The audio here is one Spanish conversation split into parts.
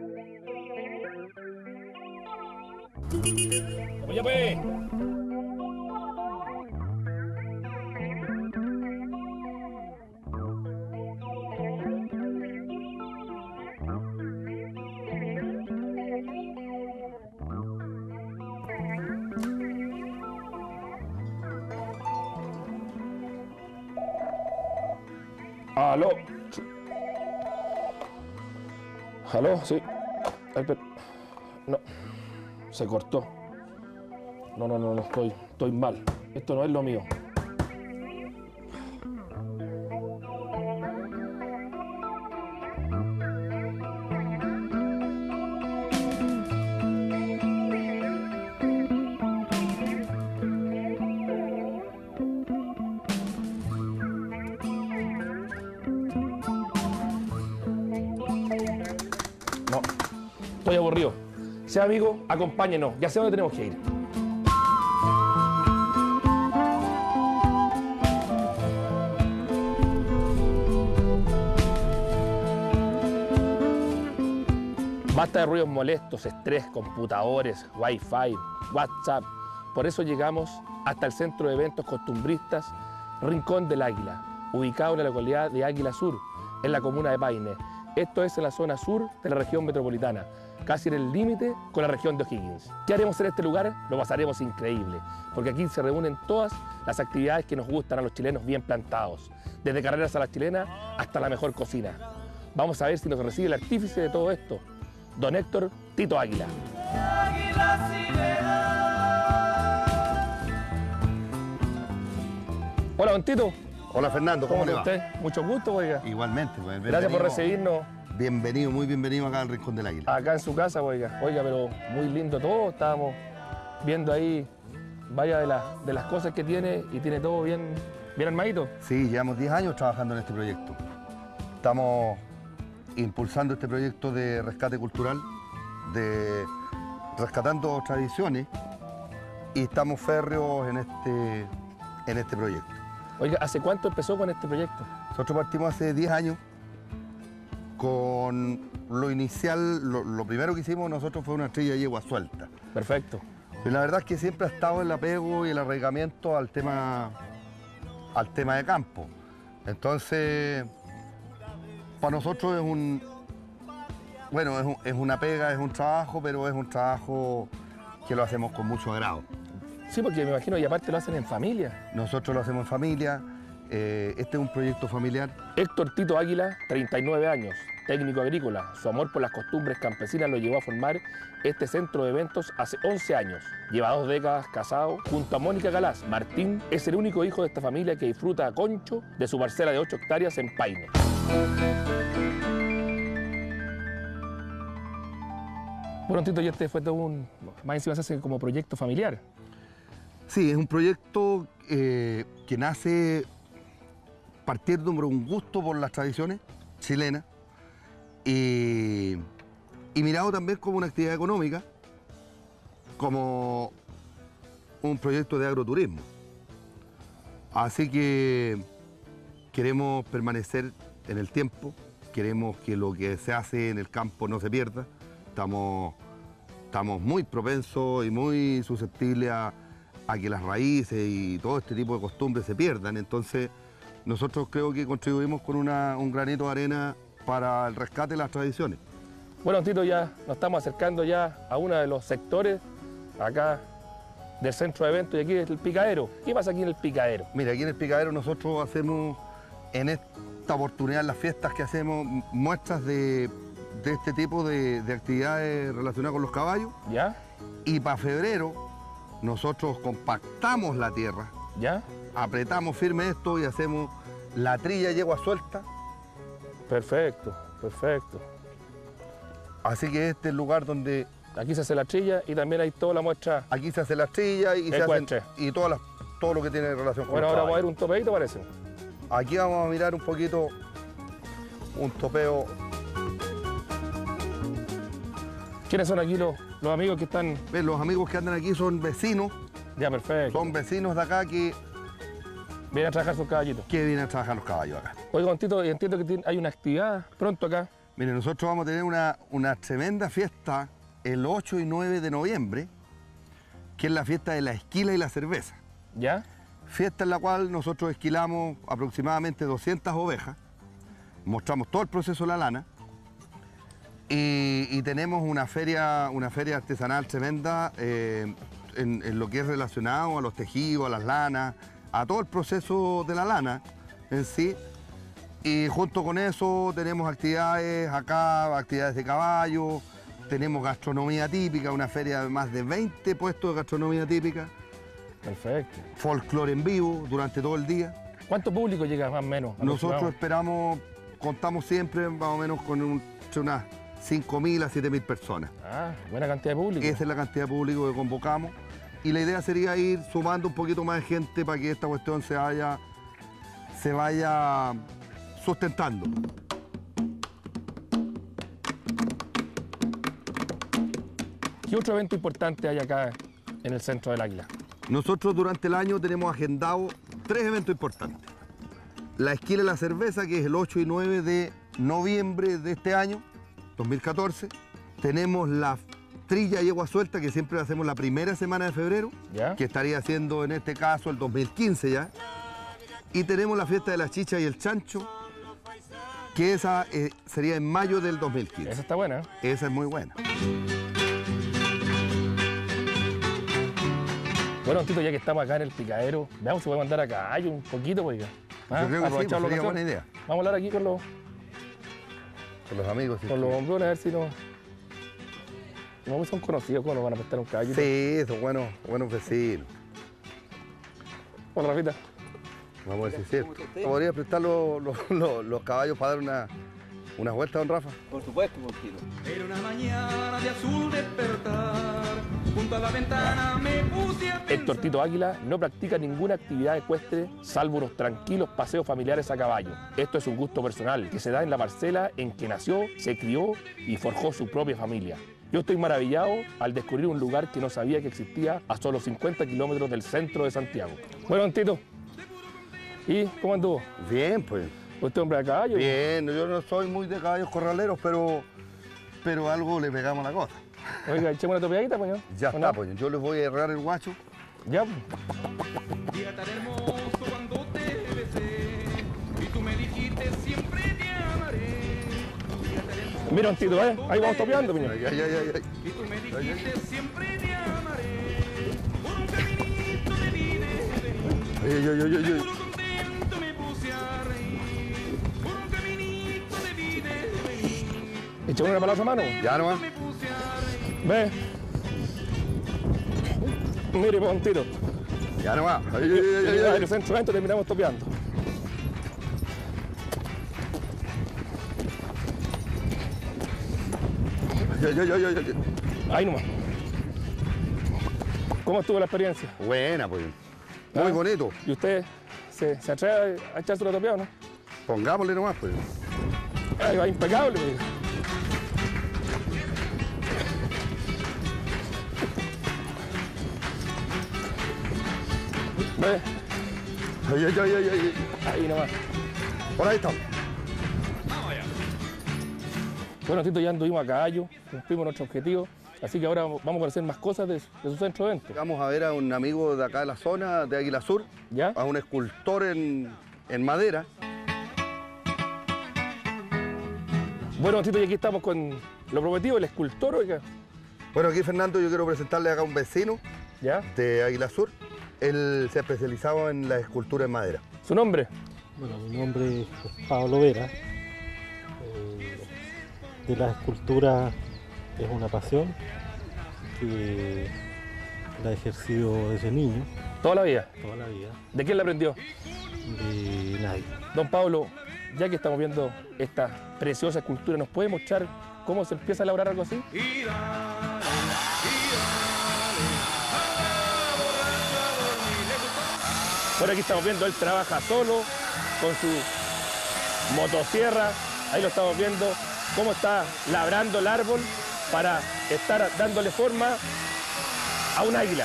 Oye, pues. Aló. Aló, sí. Ay, pero... No. Se cortó. No, estoy mal. Esto no es lo mío. No, estoy aburrido. Sea amigo, acompáñenos. Ya sé dónde tenemos que ir. Basta de ruidos molestos, estrés, computadores, wifi, WhatsApp. Por eso llegamos hasta el centro de eventos costumbristas Rincón del Águila, ubicado en la localidad de Águila Sur, en la comuna de Paine. Esto es en la zona sur de la región metropolitana, casi en el límite con la región de O'Higgins. ¿Qué haremos en este lugar? Lo pasaremos increíble, porque aquí se reúnen todas las actividades que nos gustan a los chilenos bien plantados, desde carreras a la chilena hasta la mejor cocina. Vamos a ver si nos recibe el artífice de todo esto, don Héctor Tito Águila. Hola, don Tito. Hola, Fernando, ¿cómo le va? Usted? Mucho gusto, oiga. Igualmente, pues. Gracias por recibirnos. Bienvenido, muy bienvenido acá al Rincón del Águila. Acá en su casa, oiga. Oiga, pero muy lindo todo. Estábamos viendo ahí varias de las cosas que tiene y tiene todo bien armadito. Sí, llevamos 10 años trabajando en este proyecto. Estamos impulsando este proyecto de rescate cultural, de rescatando tradiciones, y estamos férreos en este proyecto. Oiga, ¿hace cuánto empezó con este proyecto? Nosotros partimos hace 10 años. Con lo inicial, lo primero que hicimos nosotros fue una trilla de yegua suelta. Perfecto. Y la verdad es que siempre ha estado el apego y el arraigamiento al tema de campo. Entonces, para nosotros es una pega, es un trabajo, pero es un trabajo que lo hacemos con mucho agrado. Sí, porque me imagino, y aparte lo hacen en familia. Nosotros lo hacemos en familia. Este es un proyecto familiar. Héctor Tito Águila, 39 años, técnico agrícola. Su amor por las costumbres campesinas lo llevó a formar este centro de eventos hace 11 años. Lleva 2 décadas casado. Junto a Mónica Galás, Martín es el único hijo de esta familia que disfruta a concho de su parcela de 8 hectáreas en Paine. Bueno, Tito, y este fue todo más encima se hace como proyecto familiar. Sí, es un proyecto que nace partiendo de un gusto por las tradiciones chilenas y mirado también como una actividad económica, como un proyecto de agroturismo. Así que queremos permanecer en el tiempo, queremos que lo que se hace en el campo no se pierda. Estamos muy propensos y muy susceptibles a que las raíces y todo este tipo de costumbres se pierdan. Entonces, nosotros creo que contribuimos con un granito de arena para el rescate de las tradiciones. Bueno, Tito, ya nos estamos acercando ya a uno de los sectores acá del centro de eventos y aquí es el picadero. ¿Qué pasa aquí en el picadero? Mira, aquí en el picadero nosotros hacemos, en esta oportunidad, en las fiestas que hacemos, muestras de este tipo de actividades relacionadas con los caballos. ¿Ya? Y para febrero nosotros compactamos la tierra. ¿Ya? Apretamos firme esto y hacemos la trilla yegua suelta. Perfecto, perfecto. Así que este es el lugar donde... Aquí se hace la trilla y también hay toda la muestra. Aquí se hace la trilla y se hacen, y todo lo que tiene relación con Bueno, los ahora vamos a ver caballos. un topeito, parece. Aquí vamos a mirar un poquito un topeo. ¿Quiénes son aquí los amigos que están? ¿Ves? Los amigos que andan aquí son vecinos. Ya, perfecto. Son vecinos de acá que Vienen a trabajar sus caballitos. vienen a trabajar los caballos acá. Oiga, don Tito, entiendo que hay una actividad pronto acá. Mire, nosotros vamos a tener una tremenda fiesta el 8 y 9 de noviembre, que es la fiesta de la esquila y la cerveza. ¿Ya? Fiesta en la cual nosotros esquilamos aproximadamente 200 ovejas, mostramos todo el proceso de la lana y tenemos una feria artesanal tremenda en lo que es relacionado a los tejidos, a las lanas, a todo el proceso de la lana en sí. Y junto con eso tenemos actividades acá, actividades de caballo, tenemos gastronomía típica, una feria de más de 20 puestos de gastronomía típica. Perfecto. Folclore en vivo durante todo el día. ¿Cuánto público llega más o menos? Nosotros esperamos, contamos siempre más o menos con unas 5.000 a 7.000 personas. Ah, buena cantidad de público. Esa es la cantidad de público que convocamos. Y la idea sería ir sumando un poquito más de gente para que esta cuestión se vaya sustentando. ¿Qué otro evento importante hay acá en el Centro del Águila? Nosotros durante el año tenemos agendado 3 eventos importantes. La esquila y la cerveza, que es el 8 y 9 de noviembre de este año, 2014. Tenemos la trilla yegua suelta, que siempre la hacemos la primera semana de febrero, ¿Ya? que estaría siendo en este caso el 2015 ya. Y tenemos la fiesta de la chicha y el chancho, que esa sería en mayo del 2015. Esa está buena, ¿eh? Esa es muy buena. Bueno, Tito, ya que estamos acá en el picadero, veamos si podemos andar a caballo un poquito, pues. Yo creo que sí, aprovechar la sería ocasión. buena idea. Vamos a hablar aquí con los amigos. hombrones, a ver si no son conocidos, ¿cómo nos van a prestar un caballo? Sí, son buenos vecinos. Hola, Rafita. Vamos a ver si es cierto. ¿Podría prestar los caballos para dar una vuelta, don Rafa? Por supuesto, Montino. Era una mañana de azul despertar, junto a la ventana me puse a pensar. Héctor Tito Águila no practica ninguna actividad ecuestre salvo unos tranquilos paseos familiares a caballo. Esto es un gusto personal que se da en la parcela en que nació, se crió y forjó su propia familia. Yo estoy maravillado al descubrir un lugar que no sabía que existía a solo 50 kilómetros del centro de Santiago. Bueno, don Tito, ¿y cómo anduvo? Bien, pues. ¿Usted hombre de caballo? Bien, yo no soy muy de caballos corraleros, pero algo le pegamos la cosa. Oiga, echemos una topeadita, pues, ¿no? Ya ¿O está, no? pues yo les voy a errar el guacho. Ya, pues. Día tan hermoso cuando te besé, y tú me dijiste siempre te amaré. Día tan hermoso Mira, don Tito, ahí vamos topeando, piñón. Ay. y tú me dijiste siempre te amaré. Por un caminito de vida Ay. puro contento me puse a reír. Por un caminito de vida Echemos una para la otra mano. Ya nomás. me puse a reír. Ve. Mire, pues, don Tito. Ya nomás. Ay. En el centro de evento terminamos topeando. Ay. Ahí nomás. ¿Cómo estuvo la experiencia? Buena, pues. Muy Ah. bonito. ¿Y usted se atreve a echarse una topeada o no? Pongámosle nomás, pues. Ahí va impecable, pues. Ve, Ay. ahí nomás. Por ahí estamos. Bueno, Tito, ya anduvimos a caballo, cumplimos nuestro objetivo, así que ahora vamos a conocer más cosas de su centro de eventos. Vamos a ver a un amigo de acá de la zona, de Águila Sur, ¿Ya? a un escultor en madera. Bueno, Tito, y aquí estamos con lo prometido, el escultor, oiga. Bueno, aquí Fernando, yo quiero presentarle acá a un vecino ¿Ya? de Águila Sur. Él se ha especializado en la escultura en madera. ¿Su nombre? Bueno, mi nombre es Pablo Vera. De la escultura es una pasión que la he ejercido desde niño, Toda la vida. toda la vida, ¿De quién la aprendió? de nadie. Don Pablo, ya que estamos viendo esta preciosa escultura, ¿nos puede mostrar cómo se empieza a elaborar algo así? Bueno, aquí estamos viendo, él trabaja solo, con su motosierra, ahí lo estamos viendo, cómo está labrando el árbol para estar dándole forma a un águila.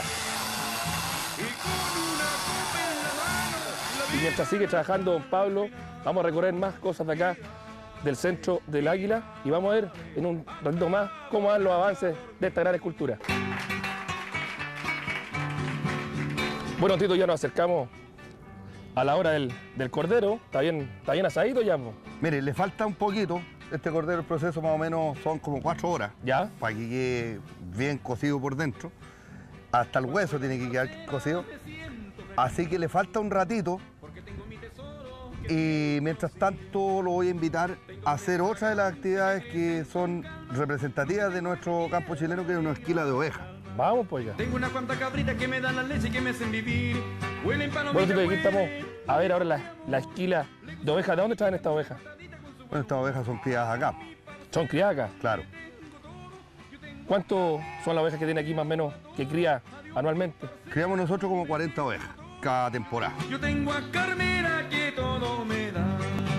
Y mientras sigue trabajando don Pablo, vamos a recorrer más cosas de acá del Centro del Águila y vamos a ver en un ratito más cómo van los avances de esta gran escultura. Bueno, Tito, ya nos acercamos a la hora del cordero. Está bien asadito ya, po? Mire, le falta un poquito. Este cordero, el proceso más o menos son como 4 horas. ¿Ya? Para que quede bien cocido por dentro. Hasta el hueso tiene que quedar cocido. Así que le falta un ratito. Y mientras tanto lo voy a invitar a hacer otra de las actividades que son representativas de nuestro campo chileno, que es una esquila de oveja. Vamos, pues ya. Tengo unas cuantas cabritas que me dan la leche y que me hacen vivir. Huelen Bueno, palomitas. Tito, aquí estamos a ver ahora la esquila de oveja. ¿De dónde traen estas ovejas? Bueno, estas ovejas son criadas acá, Son criadas acá. claro. ¿Cuánto son las ovejas que tiene aquí más o menos que cría anualmente? Criamos nosotros como 40 ovejas cada temporada. Yo tengo a Carmela que todo me da.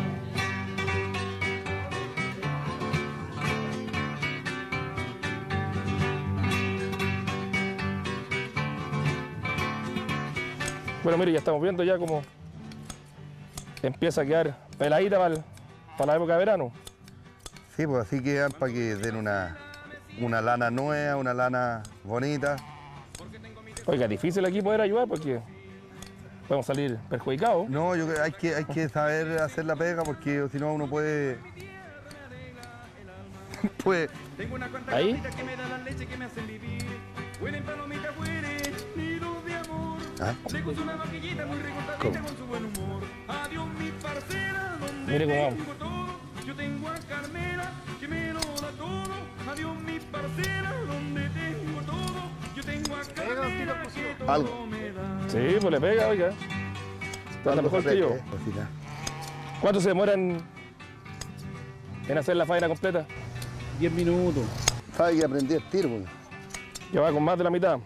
Bueno, mire, ya estamos viendo ya cómo empieza a quedar peladita para la época de verano. Sí, pues así quedan para que den una lana nueva, una lana bonita. Oiga, es difícil aquí poder ayudar porque podemos salir perjudicados. No, yo creo que hay que saber hacer la pega porque si no uno puede... Tengo unas cuantas Ahí. cabritas que me dan la leche que me hacen vivir. Huelen palomitas, huelen nidos de amor. ¿Ah? Le gusta una vaquillita muy recortadita con su buen humor. Adiós mi parcera, donde Mire cómo vamos. tengo todo. Yo tengo a Carmela que me lo da todo. Adiós mi parcera, donde tengo todo. Yo tengo a Carmela que todo Algo. me da. Sí, pues le pega, oiga. Está la mejor que yo. Cosita. ¿Cuánto se demora en hacer la faena completa? 10 minutos. Sabe que aprendí el tiro, pues. Ya va con más de la mitad.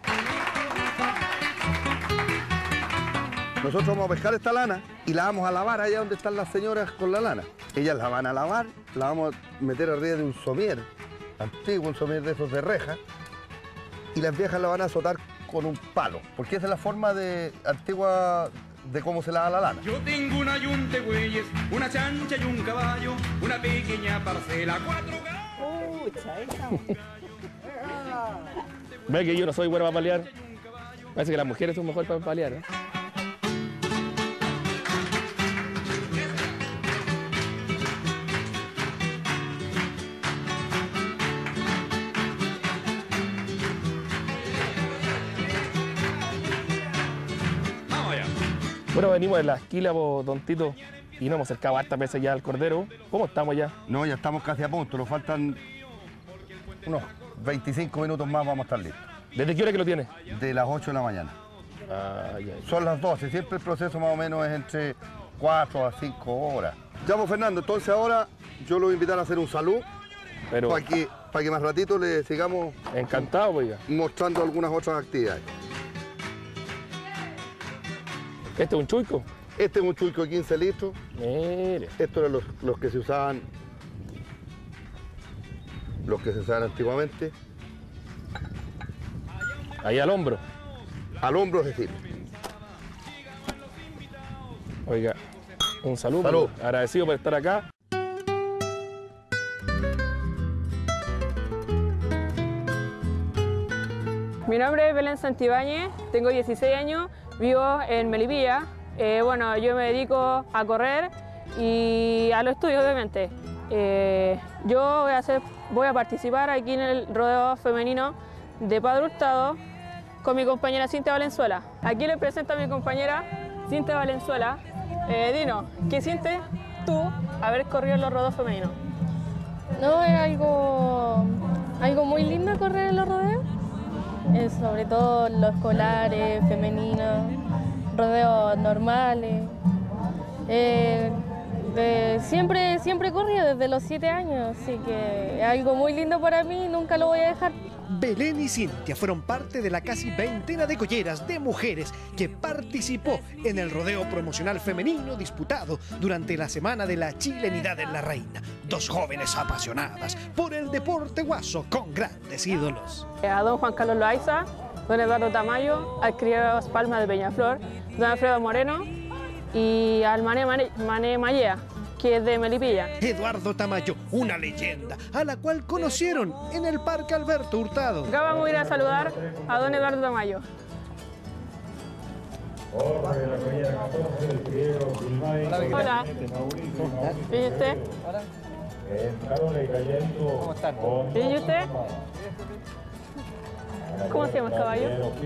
Nosotros vamos a pescar esta lana y la vamos a lavar allá donde están las señoras con la lana. Ellas la van a lavar, la vamos a meter arriba de un somier, antiguo, un somier de esos de reja, y las viejas la van a azotar con un palo, porque esa es la forma antigua de cómo se lava la lana. Yo tengo una yunta de bueyes, una chancha y un caballo, una pequeña parcela, 4 gallos. Ve que yo no soy bueno para palear. Parece que las mujeres son mejores para palear, ¿eh? Vamos allá. Bueno, venimos de la esquila, po, don Tito, y nos hemos acercado hartas veces ya al cordero. ¿Cómo estamos ya? No, ya estamos casi a punto, nos faltan unos 25 minutos más, vamos a estar listos. ¿Desde qué hora que lo tienes? De las 8 de la mañana. Ay, ay. Son las 12, siempre el proceso más o menos es entre 4 a 5 horas. Ya, pues, Fernando, entonces ahora yo lo voy a invitar a hacer un salud Pero para que más ratito le sigamos encantado, pues ya. mostrando algunas otras actividades. Este es un chuico. Este es un chulco de 15 litros. Mire. Estos eran los que se usaban antiguamente. Ahí al hombro. Al hombro, es decir. Oiga, un saludo. Salud. Agradecido por estar acá. Mi nombre es Belén Santibáñez, tengo 16 años, vivo en Melipilla. Bueno, yo me dedico a correr y a los estudios, obviamente. Yo voy a participar aquí en el rodeo femenino de Padre Hurtado con mi compañera Cintia Valenzuela. Aquí les presento a mi compañera Cintia Valenzuela. Dino, ¿qué sientes tú haber corrido en los rodeos femeninos? No, es algo muy lindo correr en los rodeos, sobre todo los escolares, femeninos, rodeos normales. Siempre he corrido desde los 7 años, así que es algo muy lindo para mí y nunca lo voy a dejar. Belén y Cintia fueron parte de la casi veintena de colleras de mujeres que participó en el rodeo promocional femenino disputado durante la Semana de la Chilenidad en la Reina. Dos jóvenes apasionadas por el deporte guaso con grandes ídolos. A don Juan Carlos Loaiza, don Eduardo Tamayo, al criado Palma de Peñaflor, don Alfredo Moreno y al Mané Mallea, que es de Melipilla. Eduardo Tamayo, una leyenda, a la cual conocieron en el Parque Alberto Hurtado. Acá vamos a ir a saludar a don Eduardo Tamayo. Hola. ¿Y usted? ¿Cómo están? ¿Y usted? ¿Cómo se llama el caballo?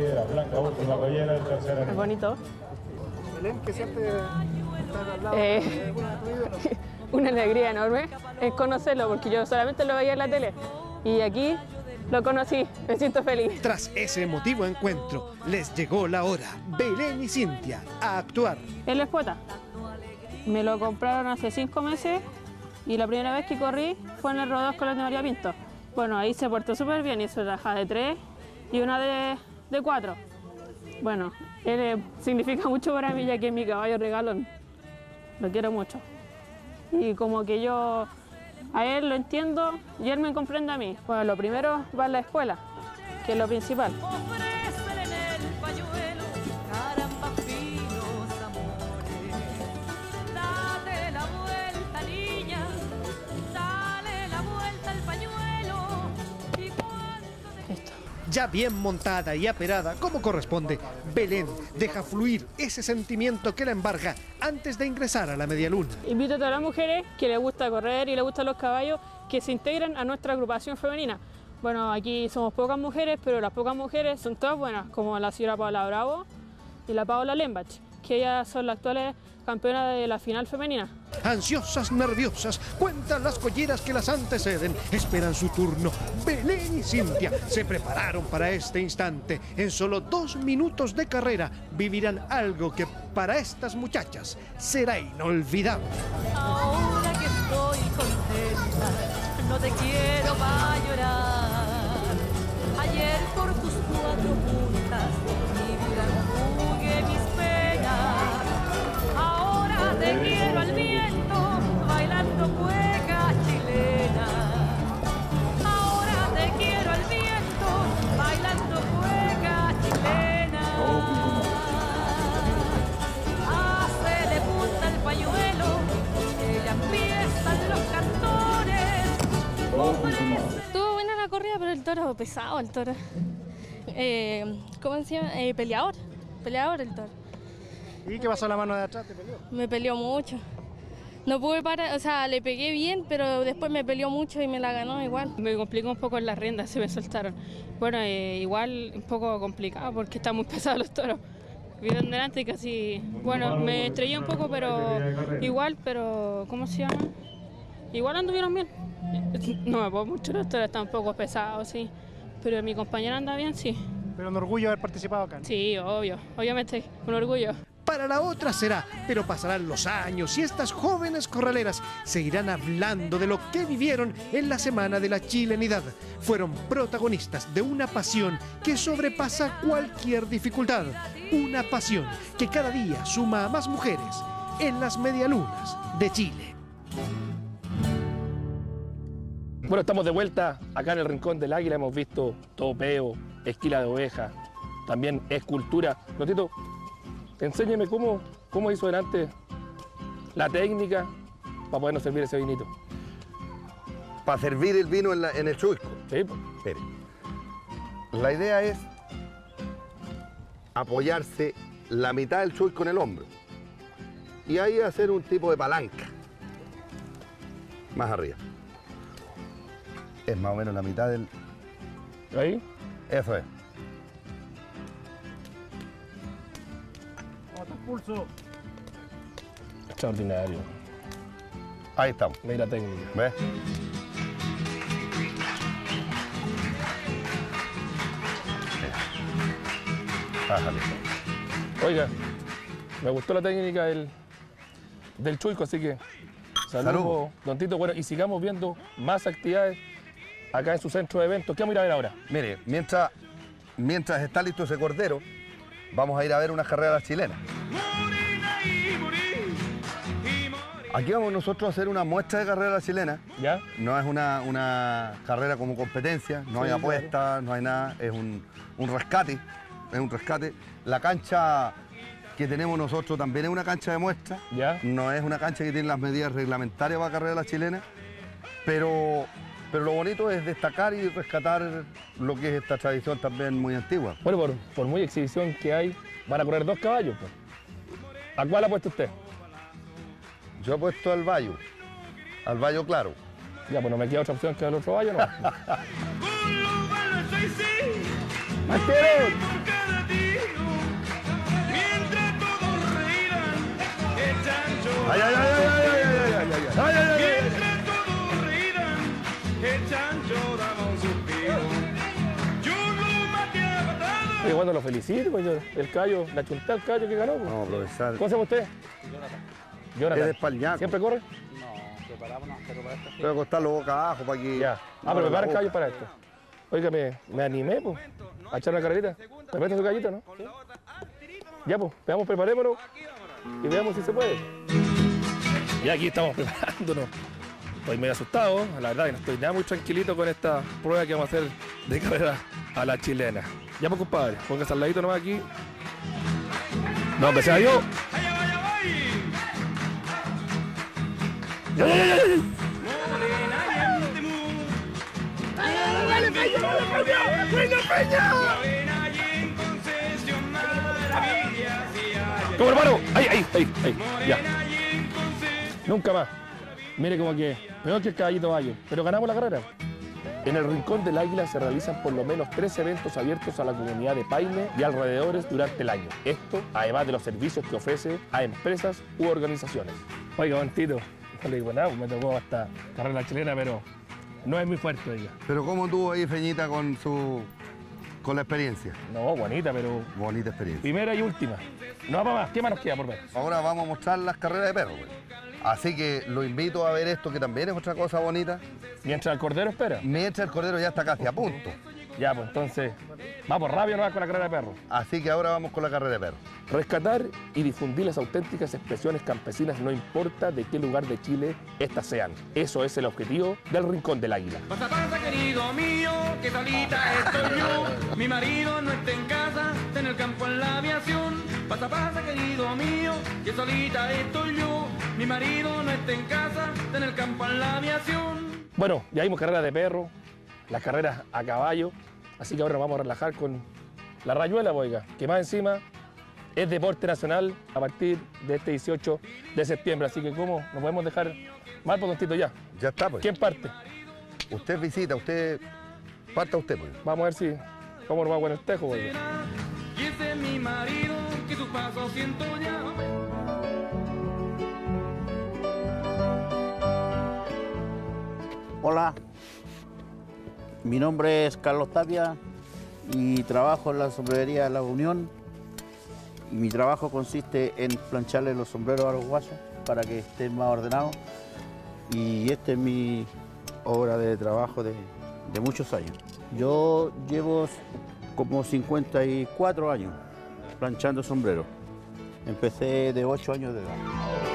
Es bonito. Belén, ¿qué siente estar al lado Eh, de uno de tus ídolos? Una alegría enorme es conocerlo, porque yo solamente lo veía en la tele. Y aquí lo conocí, me siento feliz. Tras ese emotivo encuentro, les llegó la hora, Belén y Cintia, a actuar. Él es poeta. Me lo compraron hace 5 meses y la primera vez que corrí fue en el rodeo escolar de María Pinto. Bueno, ahí se portó súper bien, hizo raja de 3 y una de 4. Bueno, él significa mucho para mí, ya que es mi caballo regalón. Lo quiero mucho. Y como que yo a él lo entiendo y él me comprende a mí. Bueno, lo primero va a la escuela, que es lo principal. Ofrécele en el pañuelo, caramba, finos amores. Date la vuelta, niña, dale la vuelta al pañuelo. Y cuando te... Esto. Ya bien montada y aperada, como corresponde, Belén deja fluir ese sentimiento que la embarga antes de ingresar a la medialuna. Invito a todas las mujeres que les gusta correr y les gustan los caballos que se integren a nuestra agrupación femenina. Bueno, aquí somos pocas mujeres, pero las pocas mujeres son todas buenas, como la señora Paola Bravo y la Paola Lembach, que ellas son las actuales campeonas de la final femenina. Ansiosas, nerviosas, cuentan las colleras que las anteceden, esperan su turno. Belén y Cintia se prepararon para este instante. En solo 2 minutos de carrera vivirán algo que para estas muchachas será inolvidable. Ahora que estoy contenta, no te quiero pa' llorar. Ayer por tus 4 puntas mi vida jugué mis penas. Ahora te quiero al viento, bailando cueca chilena. Ahora te quiero al viento, bailando cueca chilena. Hacele punta al pañuelo, que ya empiezan los cantores. Estuvo buena la corrida, pero el toro pesado, el toro. ¿Cómo se llama? Peleador el toro. ¿Y qué pasó la mano de atrás? ¿Te peleó? Me peleó mucho. No pude parar, o sea, le pegué bien, pero después me peleó mucho y me la ganó igual. Me complicó un poco en las riendas, se me soltaron. Bueno, igual un poco complicado porque están muy pesados los toros. Vieron delante y casi, bueno, me estrellé un poco, pero igual, pero ¿cómo se llama? Igual anduvieron bien. No me puedo mucho, los toros están un poco pesados, sí. Pero mi compañera anda bien, sí. Pero un orgullo haber participado acá, ¿no? Sí, obvio, obviamente, un orgullo. Para la otra será, pero pasarán los años y estas jóvenes corraleras seguirán hablando de lo que vivieron en la Semana de la Chilenidad. Fueron protagonistas de una pasión que sobrepasa cualquier dificultad. Una pasión que cada día suma a más mujeres en las medialunas de Chile. Bueno, estamos de vuelta acá en el Rincón del Águila. Hemos visto topeo, esquila de oveja, también escultura. Notito, enséñeme cómo hizo delante la técnica para podernos servir ese vinito. Para servir el vino en el chuisco. Sí, pues. Espere. La idea es apoyarse la mitad del chuisco en el hombro y ahí hacer un tipo de palanca más arriba. Es más o menos la mitad del... Ahí. Eso es. Pulso. Extraordinario. Ahí estamos. Mira técnica. ¿Ves? Bájale. Oiga, me gustó la técnica del chuico, así que saludos, Salud. don Tito. Bueno, y sigamos viendo más actividades acá en su centro de eventos. ¿Qué vamos a ir a ver ahora? Mire, mientras está listo ese cordero, vamos a ir a ver una carrera chilena. Aquí vamos nosotros a hacer una muestra de carrera chilena. ¿Ya? No es una carrera como competencia, no hay Sí, apuestas, no hay nada, es un rescate, es un rescate. La cancha que tenemos nosotros también es una cancha de muestra. ¿Ya? No es una cancha que tiene las medidas reglamentarias para carrera chilena, pero lo bonito es destacar y rescatar lo que es esta tradición también muy antigua. Bueno, por muy exhibición que hay, van a correr 2 caballos, pues. ¿A cuál ha puesto usted? Yo he puesto al Bayo claro. Ya, pues no me queda otra opción que el otro Bayo, ¿no? ¡Mantero! ¡Ay, ay, ay, ay, ay, ay, ay, ay, ay, ay, ay! Oye, bueno, lo felicito, pues, el callo, la chunta al callo que ganó. Pues. Vamos a aprovechar. ¿Cómo se llama usted? Jonathan. Es de Espalñaco. ¿Siempre corre? Preparámonos, pero para esto. Tengo que acostarlo boca abajo para que... Ya. Pero prepara el callo para esto. Oiga, me animé, pues, a echar una carrerita. ¿Me mete su gallito, no? ¿Sí? Ya, pues, veamos, preparémonos y veamos si se puede. Y aquí estamos preparándonos. Estoy medio asustado, la verdad que no estoy nada muy tranquilito con esta prueba que vamos a hacer de carrera a la chilena. Ya, pues, compadre, póngase al ladito nomás aquí. No, que sea yo. ¡Ya, ya, ya, ya! ¡Dale, Peña! ¡Venga, Peña! ¡Como hermano! ¡Ahí! Ya. Nunca más. Mire como que peor que el caballito Bayo, pero ganamos la carrera. En el Rincón del Águila se realizan por lo menos 3 eventos abiertos a la comunidad de Paine y alrededores durante el año. Esto, además de los servicios que ofrece a empresas u organizaciones. Oiga, buen Tito, no le digo nada, me tocó hasta carrera chilena, pero no es muy fuerte, oiga. Pero ¿cómo tuvo ahí Feñita con la experiencia? No, bonita, pero... Bonita experiencia. Primera y última. No va para más. ¿Qué más nos queda por ver? Ahora vamos a mostrar las carreras de perros, güey. Así que lo invito a ver esto, que también es otra cosa bonita. Mientras el cordero espera. Mientras el cordero ya está casi a punto. Ya, pues entonces, vamos rápido nomás con la carrera de perros. Así que ahora vamos con la carrera de perros. Rescatar y difundir las auténticas expresiones campesinas no importa de qué lugar de Chile éstas sean. Eso es el objetivo del Rincón del Águila. Pasa, querido mío, que solita estoy yo. Mi marido no está en casa, está en el campo en la aviación. Pasa, querido mío, que solita estoy yo. Mi marido no está en casa, está en el campo en la aviación. Bueno, ya vimos carreras de perro, las carreras a caballo, así que ahora nos vamos a relajar con la rayuela, oiga, que más encima es deporte nacional a partir de este 18 de septiembre, así que ¿cómo nos podemos dejar mal por tontito ya? Ya está, pues. ¿Quién parte? Usted visita, parta usted, pues. Vamos a ver si, cómo nos va con el tejo, oiga. Y ese es mi marido, que sus pasos siento ya. Hola, mi nombre es Carlos Tapia y trabajo en la sombrerería de La Unión. Y mi trabajo consiste en plancharle los sombreros a los guasos para que estén más ordenados. Y esta es mi obra de trabajo de muchos años. Yo llevo como 54 años planchando sombreros. Empecé de 8 años de edad.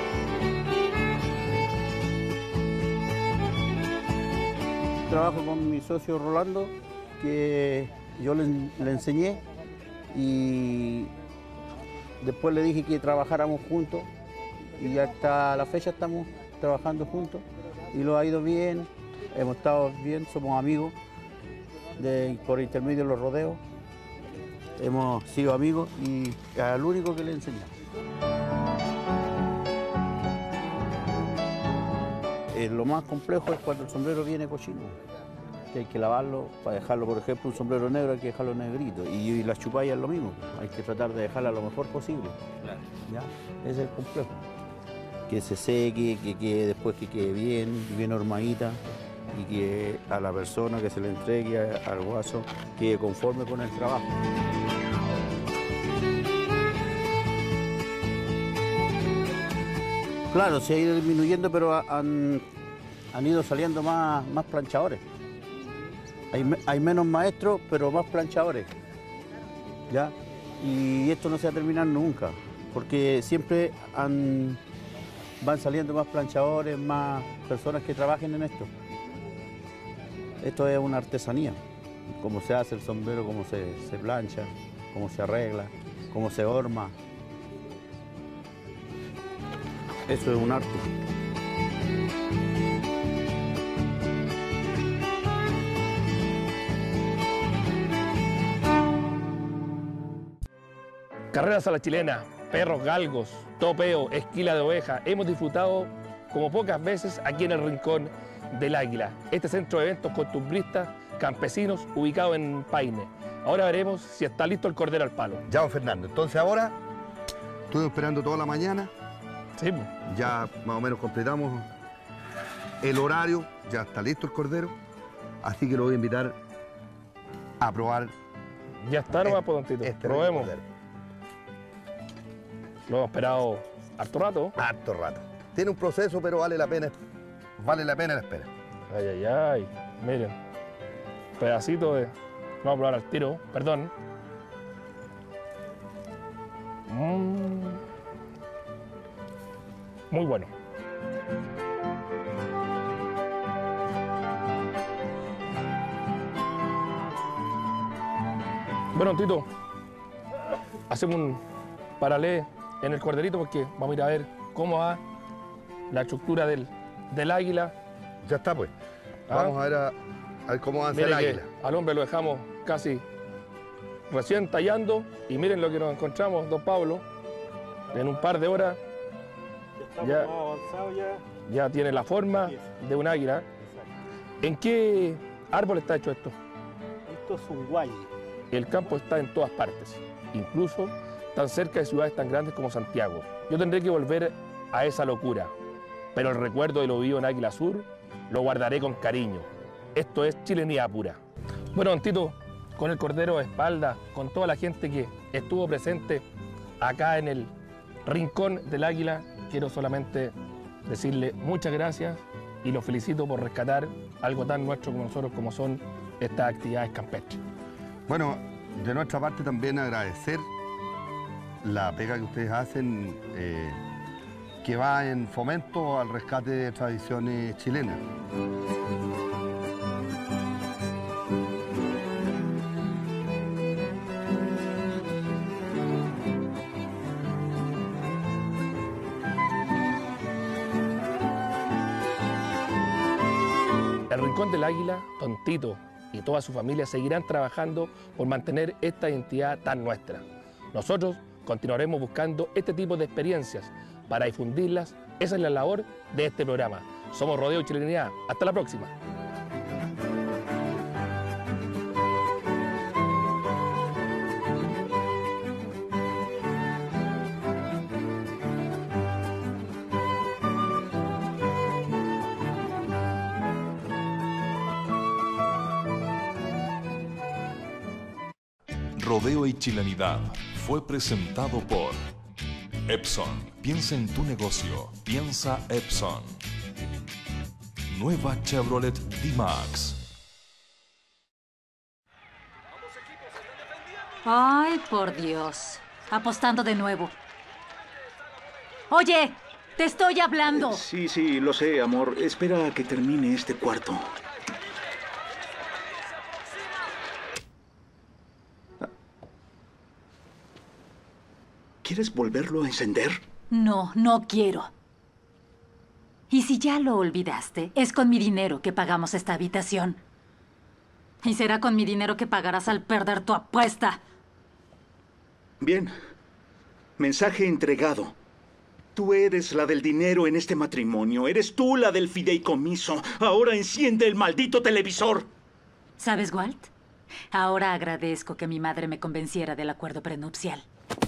Trabajo con mi socio Rolando, que yo le enseñé y después le dije que trabajáramos juntos y hasta la fecha estamos trabajando juntos y lo ha ido bien, hemos estado bien, somos amigos por intermedio de los rodeos, hemos sido amigos y al único que le enseñé. Lo más complejo es cuando el sombrero viene cochino, que hay que lavarlo para dejarlo, por ejemplo, un sombrero negro hay que dejarlo negrito y las chupallas es lo mismo, hay que tratar de dejarla lo mejor posible. Claro. ¿Ya? Ese es el complejo. Que se seque, que después que quede bien hormadita y que a la persona que se le entregue al guaso quede conforme con el trabajo. Claro, se ha ido disminuyendo, pero han ido saliendo más planchadores. Hay menos maestros, pero más planchadores. ¿Ya? Y esto no se va a terminar nunca, porque siempre van saliendo más planchadores, más personas que trabajen en esto. Esto es una artesanía, cómo se hace el sombrero, cómo se plancha, cómo se arregla, cómo se horma. Eso es un arte. Carreras a la chilena, perros galgos, topeo, esquila de oveja. Hemos disfrutado como pocas veces aquí en el Rincón del Águila, este centro de eventos costumbristas campesinos ubicado en Paine. Ahora veremos si está listo el cordero al palo. Ya, don Fernando. Entonces ahora, estuve esperando toda la mañana. Sí. Ya más o menos completamos el horario, ya está listo el cordero. Así que lo voy a invitar a probar. Ya está nomás, pues, don Tito. Probemos. Lo hemos esperado harto rato. Harto rato. Tiene un proceso, pero vale la pena la espera. Ay, ay, ay. Miren. Pedacito de... Vamos a probar al tiro, perdón. Muy bueno. Bueno, Tito, hacemos un paralelo en el corderito porque vamos a ir a ver cómo va la estructura del águila. Ya está, pues. Vamos a ver cómo avanza el águila. Al hombre lo dejamos casi recién tallando y miren lo que nos encontramos, don Pablo. En un par de horas ya tiene la forma de un águila. ¿En qué árbol está hecho esto? Esto es un guay. El campo está en todas partes, incluso tan cerca de ciudades tan grandes como Santiago. Yo tendré que volver a esa locura, pero el recuerdo de lo vivido en Águila Sur lo guardaré con cariño. Esto es chilenidad pura. Bueno, don Tito, con el cordero de espalda, con toda la gente que estuvo presente acá en el Rincón del Águila, quiero solamente decirle muchas gracias y lo felicito por rescatar algo tan nuestro como nosotros, como son estas actividades campestres. Bueno, de nuestra parte también agradecer la pega que ustedes hacen, que va en fomento al rescate de tradiciones chilenas. El Rincón del Águila, don Tito y toda su familia seguirán trabajando por mantener esta identidad tan nuestra. Nosotros continuaremos buscando este tipo de experiencias para difundirlas. Esa es la labor de este programa. Somos Rodeo Chilenidad. Hasta la próxima. Rodeo y Chilenidad fue presentado por Epson. Piensa en tu negocio. Piensa Epson. Nueva Chevrolet D-Max. Ay, por Dios. Apostando de nuevo. Oye, te estoy hablando. Sí, lo sé, amor. Espera a que termine este cuarto. ¿Quieres volverlo a encender? No, no quiero. Y si ya lo olvidaste, es con mi dinero que pagamos esta habitación. Y será con mi dinero que pagarás al perder tu apuesta. Bien. Mensaje entregado. Tú eres la del dinero en este matrimonio. Eres tú la del fideicomiso. Ahora enciende el maldito televisor. ¿Sabes, Walt? Ahora agradezco que mi madre me convenciera del acuerdo prenupcial.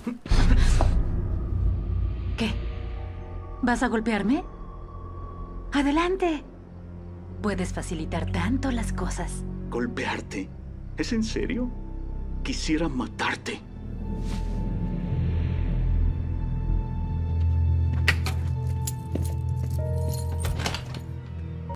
¿Qué? ¿Vas a golpearme? Adelante. Puedes facilitar tanto las cosas. ¿Golpearte? ¿Es en serio? Quisiera matarte.